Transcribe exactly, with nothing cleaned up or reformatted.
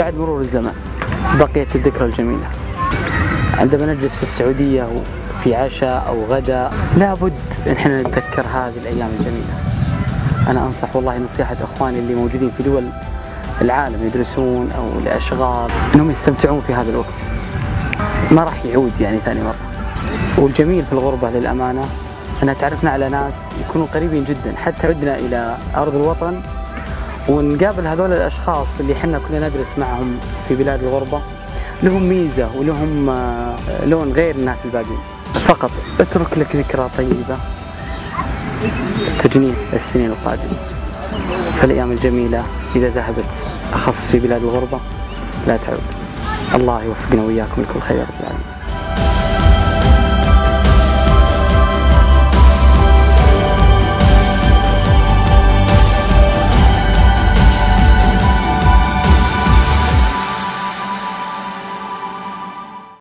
بعد مرور الزمن بقيت الذكرى الجميلة. عندما نجلس في السعودية وفي عشاء أو غداء لابد إن احنا نتذكر هذه الأيام الجميلة. أنا أنصح والله نصيحة أخواني اللي موجودين في دول العالم يدرسون أو لأشغال أنهم يستمتعون في هذا الوقت، ما راح يعود يعني ثاني مرة. والجميل في الغربة للأمانة أنها تعرفنا على ناس يكونوا قريبين جدا، حتى عدنا إلى أرض الوطن ونقابل هذول الأشخاص اللي حنا كنا ندرس معهم في بلاد الغربة، لهم ميزة ولهم لون غير الناس الباقيين. فقط اترك لك ذكرى طيبة تجنيه السنين القادمة. فالأيام الجميلة إذا ذهبت أخص في بلاد الغربة لا تعود. الله يوفقنا وإياكم لكل خير رب العالمين.